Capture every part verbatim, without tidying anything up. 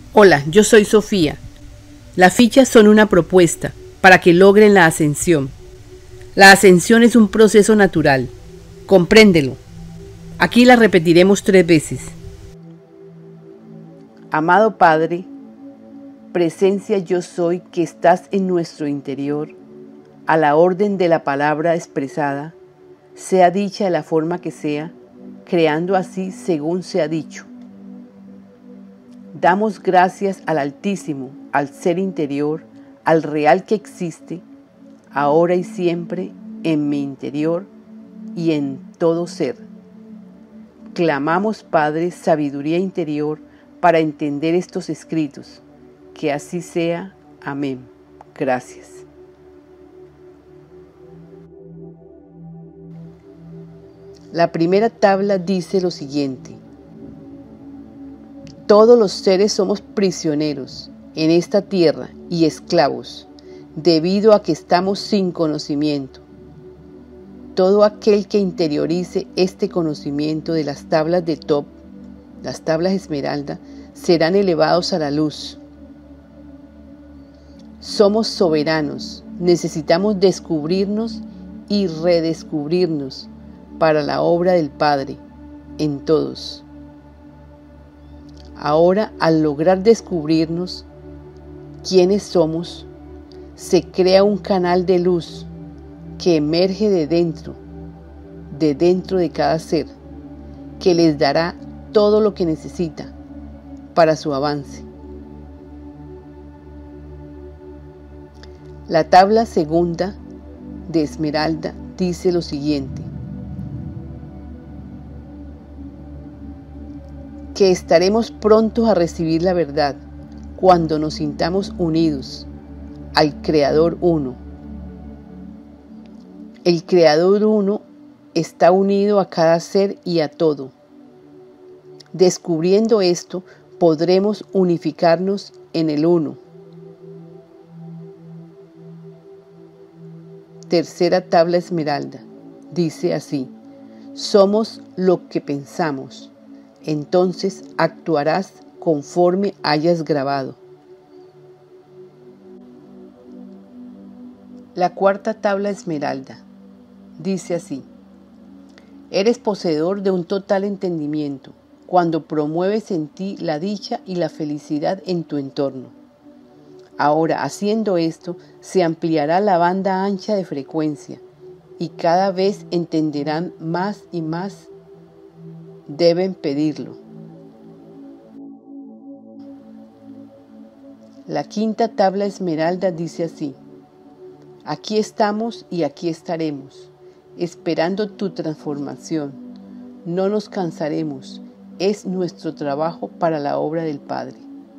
Hola, yo soy Sofía. Las fichas son una propuesta para que logren la ascensión. La ascensión es un proceso natural. Compréndelo. Aquí la repetiremos tres veces. Amado Padre, presencia yo soy que estás en nuestro interior, a la orden de la palabra expresada, sea dicha de la forma que sea, creando así según sea dicho. Damos gracias al Altísimo, al Ser interior, al Real que existe, ahora y siempre, en mi interior y en todo ser. Clamamos, Padre, sabiduría interior para entender estos escritos. Que así sea. Amén. Gracias. La primera tabla dice lo siguiente. Todos los seres somos prisioneros en esta tierra y esclavos, debido a que estamos sin conocimiento. Todo aquel que interiorice este conocimiento de las tablas de Top, las tablas esmeralda, serán elevados a la luz. Somos soberanos, necesitamos descubrirnos y redescubrirnos para la obra del Padre en todos. Ahora, al lograr descubrirnos quiénes somos, se crea un canal de luz que emerge de dentro, de dentro de cada ser, que les dará todo lo que necesita para su avance. La tabla segunda de Esmeralda dice lo siguiente. Que estaremos prontos a recibir la verdad cuando nos sintamos unidos al Creador Uno. El Creador Uno está unido a cada ser y a todo. Descubriendo esto, podremos unificarnos en el Uno. Tercera tabla esmeralda dice así: somos lo que pensamos. Entonces actuarás conforme hayas grabado. La cuarta tabla esmeralda dice así: eres poseedor de un total entendimiento cuando promueves en ti la dicha y la felicidad en tu entorno. Ahora, haciendo esto, se ampliará la banda ancha de frecuencia y cada vez entenderán más y más. Deben pedirlo. La quinta tabla esmeralda dice así: aquí estamos y aquí estaremos, esperando tu transformación. No nos cansaremos, es nuestro trabajo para la obra del Padre.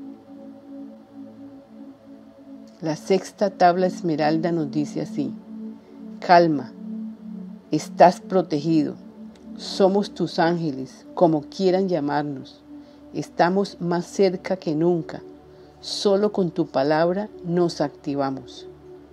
La sexta tabla esmeralda nos dice así: calma, estás protegido. Somos tus ángeles, como quieran llamarnos. Estamos más cerca que nunca. Solo con tu palabra nos activamos.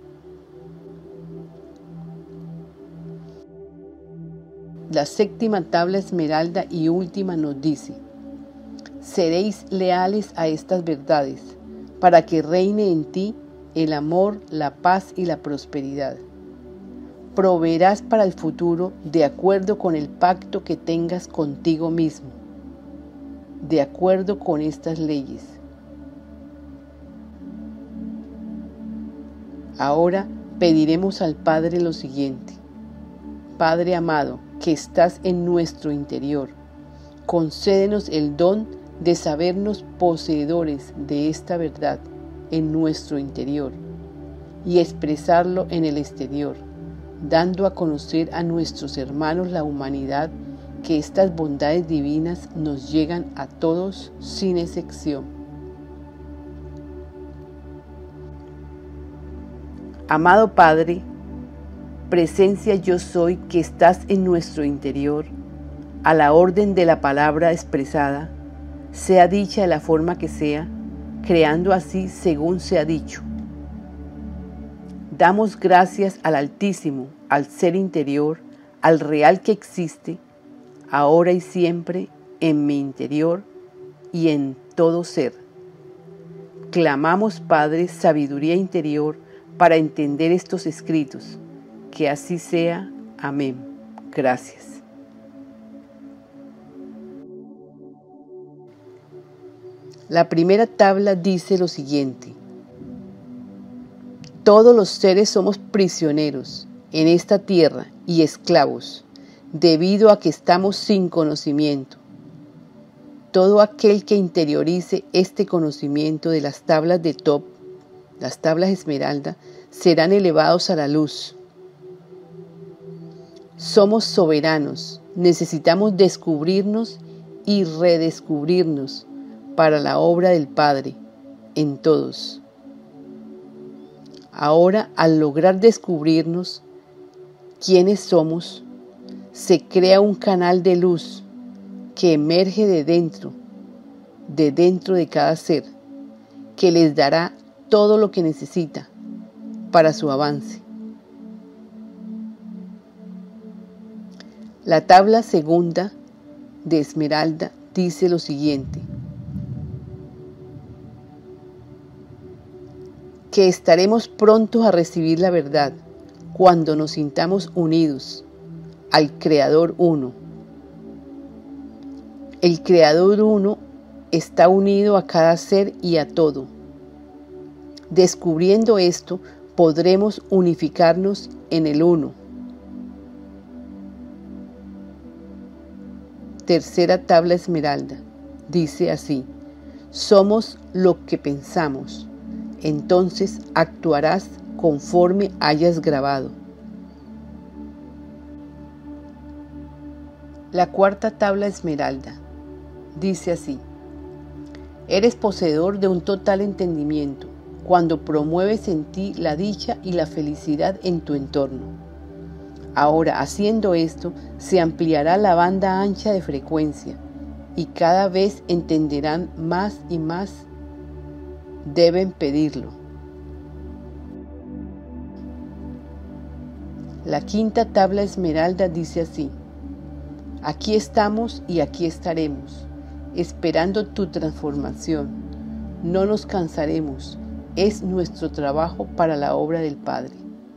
La séptima tabla esmeralda y última nos dice: seréis leales a estas verdades, para que reine en ti el amor, la paz y la prosperidad. Proveerás para el futuro de acuerdo con el pacto que tengas contigo mismo, de acuerdo con estas leyes. Ahora pediremos al Padre lo siguiente: Padre amado, que estás en nuestro interior, concédenos el don de sabernos poseedores de esta verdad en nuestro interior y expresarlo en el exterior, dando a conocer a nuestros hermanos la humanidad, que estas bondades divinas nos llegan a todos sin excepción. Amado Padre, presencia yo soy que estás en nuestro interior, a la orden de la palabra expresada, sea dicha de la forma que sea, creando así según sea dicho. Damos gracias al Altísimo, al Ser interior, al Real que existe, ahora y siempre, en mi interior y en todo ser. Clamamos, Padre, sabiduría interior para entender estos escritos. Que así sea. Amén. Gracias. La primera tabla dice lo siguiente: todos los seres somos prisioneros en esta tierra y esclavos, debido a que estamos sin conocimiento. Todo aquel que interiorice este conocimiento de las tablas de Top, las tablas esmeralda, serán elevados a la luz. Somos soberanos, necesitamos descubrirnos y redescubrirnos para la obra del Padre en todos. Ahora, al lograr descubrirnos quiénes somos, se crea un canal de luz que emerge de dentro, de dentro de cada ser, que les dará todo lo que necesita para su avance. La tabla segunda de Esmeralda dice lo siguiente: que estaremos prontos a recibir la verdad cuando nos sintamos unidos al Creador Uno. El Creador Uno está unido a cada ser y a todo. Descubriendo esto, podremos unificarnos en el Uno. Tercera tabla esmeralda dice así: somos lo que pensamos, entonces actuarás conforme hayas grabado. La cuarta tabla esmeralda dice así: eres poseedor de un total entendimiento cuando promueves en ti la dicha y la felicidad en tu entorno. Ahora, haciendo esto, se ampliará la banda ancha de frecuencia y cada vez entenderán más y más. Deben pedirlo. La quinta tabla esmeralda dice así: aquí estamos y aquí estaremos, esperando tu transformación. No nos cansaremos, es nuestro trabajo para la obra del Padre.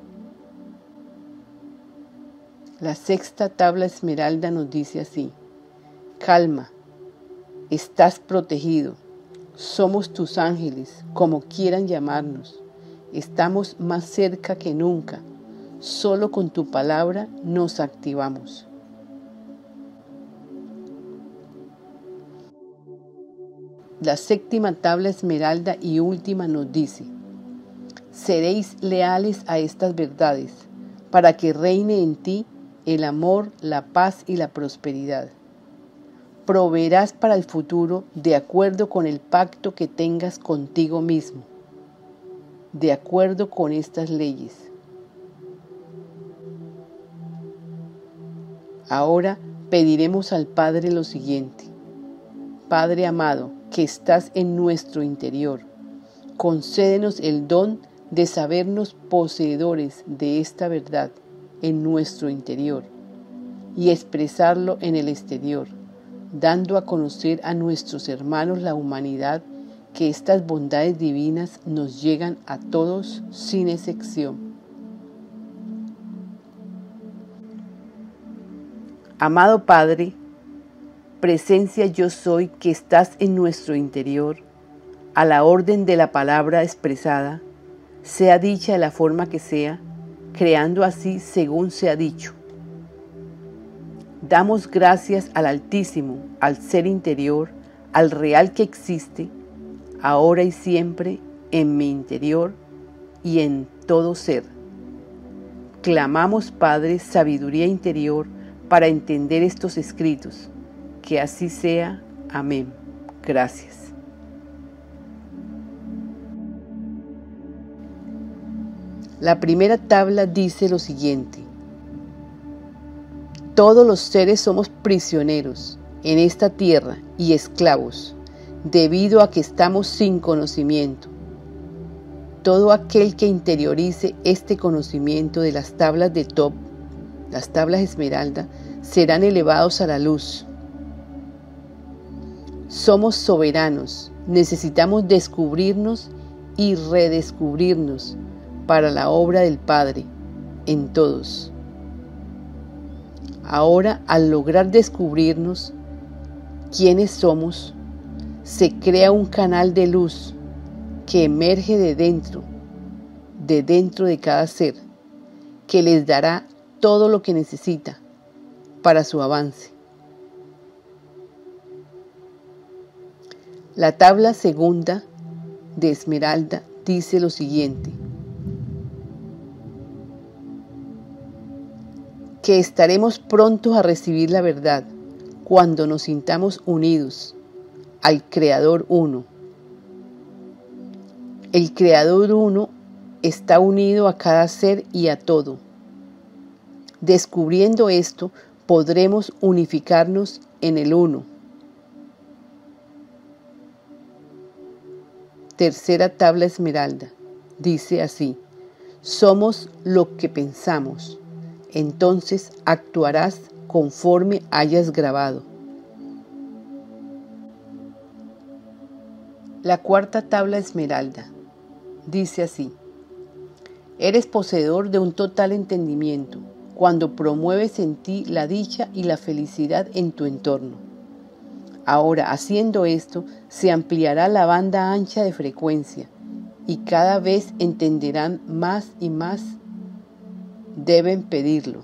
La sexta tabla esmeralda nos dice así: calma, estás protegido, somos tus ángeles, como quieran llamarnos, estamos más cerca que nunca, solo con tu palabra nos activamos. La séptima tabla esmeralda y última nos dice: seréis leales a estas verdades, para que reine en ti el amor, la paz y la prosperidad. Proveerás para el futuro de acuerdo con el pacto que tengas contigo mismo, de acuerdo con estas leyes. Ahora pediremos al Padre lo siguiente: Padre amado, que estás en nuestro interior, concédenos el don de sabernos poseedores de esta verdad en nuestro interior y expresarlo en el exterior, dando a conocer a nuestros hermanos la humanidad, que estas bondades divinas nos llegan a todos sin excepción. Amado Padre, presencia yo soy que estás en nuestro interior, a la orden de la palabra expresada, sea dicha de la forma que sea, creando así según sea dicho. Damos gracias al Altísimo, al Ser interior, al Real que existe, ahora y siempre, en mi interior y en todo ser. Clamamos, Padre, sabiduría interior para entender estos escritos. Que así sea. Amén. Gracias. La primera tabla dice lo siguiente: todos los seres somos prisioneros en esta tierra y esclavos, debido a que estamos sin conocimiento. Todo aquel que interiorice este conocimiento de las tablas de Top, las tablas esmeralda, serán elevados a la luz. Somos soberanos, necesitamos descubrirnos y redescubrirnos para la obra del Padre en todos. Ahora, al lograr descubrirnos quiénes somos, se crea un canal de luz que emerge de dentro, de dentro de cada ser, que les dará todo lo que necesita para su avance. La tabla segunda de Esmeralda dice lo siguiente: que estaremos prontos a recibir la verdad cuando nos sintamos unidos al Creador Uno. El Creador Uno está unido a cada ser y a todo. Descubriendo esto, podremos unificarnos en el Uno. Tercera tabla Esmeralda dice así: somos lo que pensamos, entonces actuarás conforme hayas grabado. La cuarta tabla Esmeralda dice así: eres poseedor de un total entendimiento cuando promueves en ti la dicha y la felicidad en tu entorno. Ahora, haciendo esto, se ampliará la banda ancha de frecuencia y cada vez entenderán más y más. Deben pedirlo.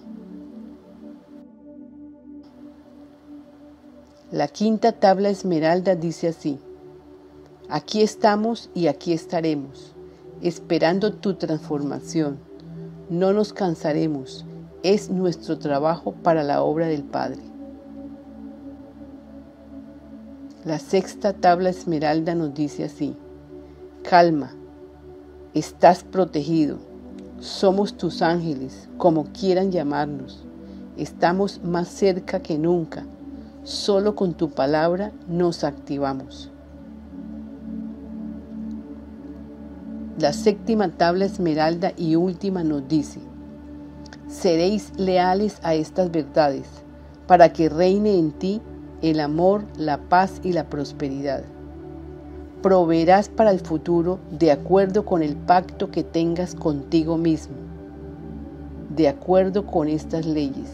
La quinta tabla Esmeralda dice así: aquí estamos y aquí estaremos, esperando tu transformación. No nos cansaremos, es nuestro trabajo para la obra del Padre. La sexta tabla Esmeralda nos dice así: calma, estás protegido, somos tus ángeles, como quieran llamarnos, estamos más cerca que nunca, solo con tu palabra nos activamos. La séptima tabla Esmeralda y última nos dice: seréis leales a estas verdades, para que reine en ti el amor, la paz y la prosperidad. Proveerás para el futuro de acuerdo con el pacto que tengas contigo mismo, de acuerdo con estas leyes.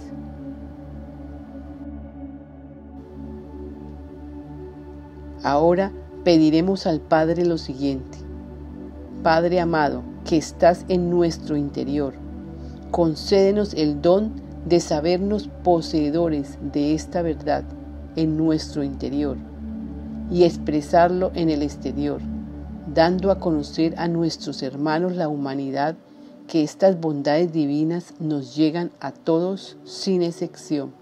Ahora pediremos al Padre lo siguiente: Padre amado, que estás en nuestro interior, concédenos el don de sabernos poseedores de esta verdad en nuestro interior y expresarlo en el exterior, dando a conocer a nuestros hermanos la humanidad, que estas bondades divinas nos llegan a todos sin excepción.